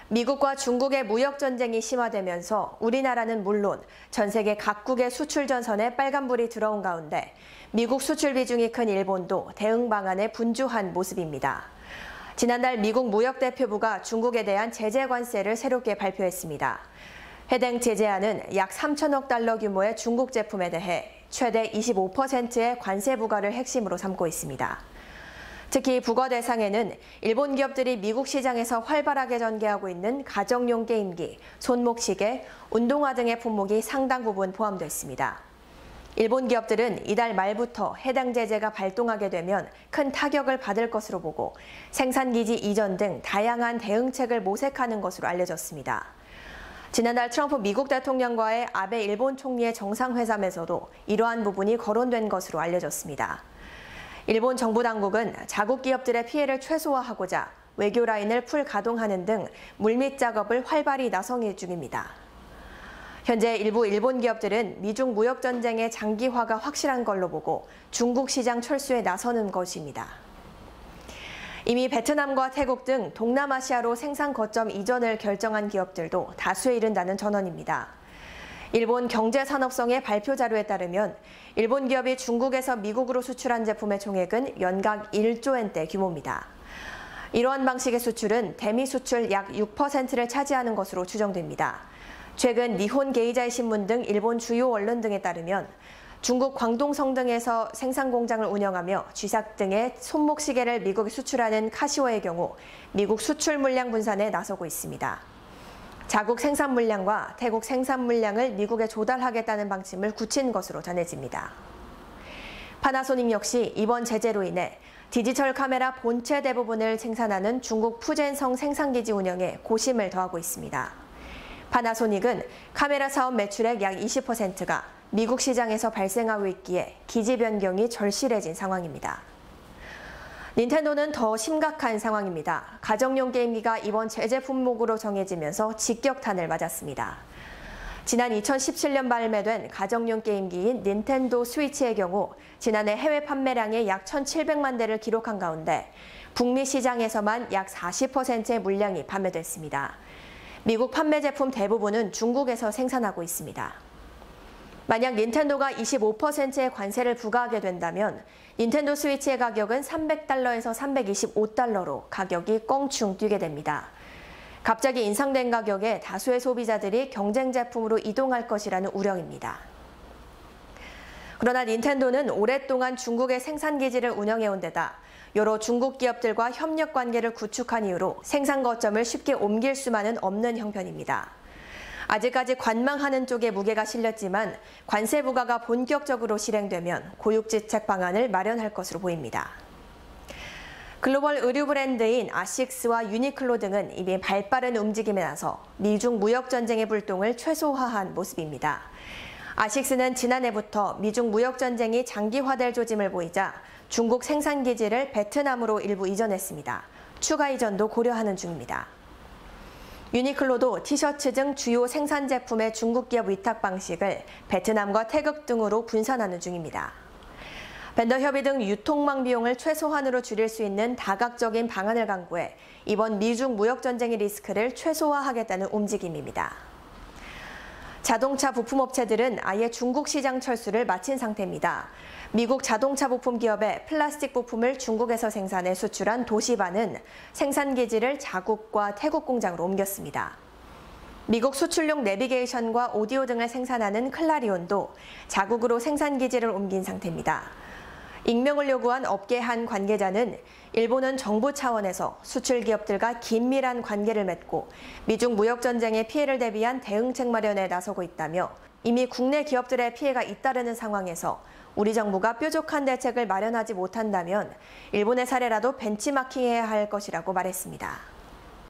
미국과 중국의 무역 전쟁이 심화되면서 우리나라는 물론 전 세계 각국의 수출 전선에 빨간불이 들어온 가운데 미국 수출 비중이 큰 일본도 대응 방안에 분주한 모습입니다. 지난달 미국 무역대표부가 중국에 대한 제재 관세를 새롭게 발표했습니다. 해당 제재안은 약 3천억 달러 규모의 중국 제품에 대해 최대 25%의 관세 부과를 핵심으로 삼고 있습니다. 특히 부과 대상에는 일본 기업들이 미국 시장에서 활발하게 전개하고 있는 가정용 게임기, 손목시계, 운동화 등의 품목이 상당 부분 포함됐습니다. 일본 기업들은 이달 말부터 해당 제재가 발동하게 되면 큰 타격을 받을 것으로 보고 생산기지 이전 등 다양한 대응책을 모색하는 것으로 알려졌습니다. 지난달 트럼프 미국 대통령과의 아베 일본 총리의 정상회담에서도 이러한 부분이 거론된 것으로 알려졌습니다. 일본 정부 당국은 자국 기업들의 피해를 최소화하고자 외교 라인을 풀 가동하는 등 물밑 작업을 활발히 나서는 중입니다. 현재 일부 일본 기업들은 미중 무역 전쟁의 장기화가 확실한 걸로 보고 중국 시장 철수에 나서는 것입니다. 이미 베트남과 태국 등 동남아시아로 생산 거점 이전을 결정한 기업들도 다수에 이른다는 전언입니다. 일본 경제산업성의 발표 자료에 따르면 일본 기업이 중국에서 미국으로 수출한 제품의 총액은 연간 1조 엔대 규모입니다. 이러한 방식의 수출은 대미 수출 약 6%를 차지하는 것으로 추정됩니다. 최근 니혼 게이자이 신문 등 일본 주요 언론 등에 따르면 중국 광동성 등에서 생산 공장을 운영하며 쥐삭 등의 손목시계를 미국에 수출하는 카시오의 경우 미국 수출 물량 분산에 나서고 있습니다. 자국 생산 물량과 태국 생산 물량을 미국에 조달하겠다는 방침을 굳힌 것으로 전해집니다. 파나소닉 역시 이번 제재로 인해 디지털 카메라 본체 대부분을 생산하는 중국 푸젠성 생산기지 운영에 고심을 더하고 있습니다. 파나소닉은 카메라 사업 매출액 약 20%가 미국 시장에서 발생하고 있기에 기지 변경이 절실해진 상황입니다. 닌텐도는 더 심각한 상황입니다. 가정용 게임기가 이번 제재 품목으로 정해지면서 직격탄을 맞았습니다. 지난 2017년 발매된 가정용 게임기인 닌텐도 스위치의 경우 지난해 해외 판매량이 약 1,700만 대를 기록한 가운데 북미 시장에서만 약 40%의 물량이 판매됐습니다. 미국 판매 제품 대부분은 중국에서 생산하고 있습니다. 만약 닌텐도가 25%의 관세를 부과하게 된다면 닌텐도 스위치의 가격은 300달러에서 325달러로 가격이 껑충 뛰게 됩니다. 갑자기 인상된 가격에 다수의 소비자들이 경쟁 제품으로 이동할 것이라는 우려입니다. 그러나 닌텐도는 오랫동안 중국의 생산기지를 운영해온 데다 여러 중국 기업들과 협력 관계를 구축한 이유로 생산 거점을 쉽게 옮길 수만은 없는 형편입니다. 아직까지 관망하는 쪽에 무게가 실렸지만 관세 부과가 본격적으로 실행되면 고육지책 방안을 마련할 것으로 보입니다. 글로벌 의류 브랜드인 아식스와 유니클로 등은 이미 발빠른 움직임에 나서 미중 무역 전쟁의 불똥을 최소화한 모습입니다. 아식스는 지난해부터 미중 무역 전쟁이 장기화될 조짐을 보이자 중국 생산기지를 베트남으로 일부 이전했습니다. 추가 이전도 고려하는 중입니다. 유니클로도 티셔츠 등 주요 생산 제품의 중국 기업 위탁 방식을 베트남과 태국 등으로 분산하는 중입니다. 벤더 협의 등 유통망 비용을 최소한으로 줄일 수 있는 다각적인 방안을 강구해 이번 미중 무역 전쟁의 리스크를 최소화하겠다는 움직임입니다. 자동차 부품업체들은 아예 중국 시장 철수를 마친 상태입니다. 미국 자동차 부품 기업의 플라스틱 부품을 중국에서 생산해 수출한 도시바는 생산기지를 자국과 태국 공장으로 옮겼습니다. 미국 수출용 내비게이션과 오디오 등을 생산하는 클라리온도 자국으로 생산기지를 옮긴 상태입니다. 익명을 요구한 업계 한 관계자는 일본은 정부 차원에서 수출 기업들과 긴밀한 관계를 맺고 미중 무역 전쟁의 피해를 대비한 대응책 마련에 나서고 있다며 이미 국내 기업들의 피해가 잇따르는 상황에서 우리 정부가 뾰족한 대책을 마련하지 못한다면 일본의 사례라도 벤치마킹해야 할 것이라고 말했습니다.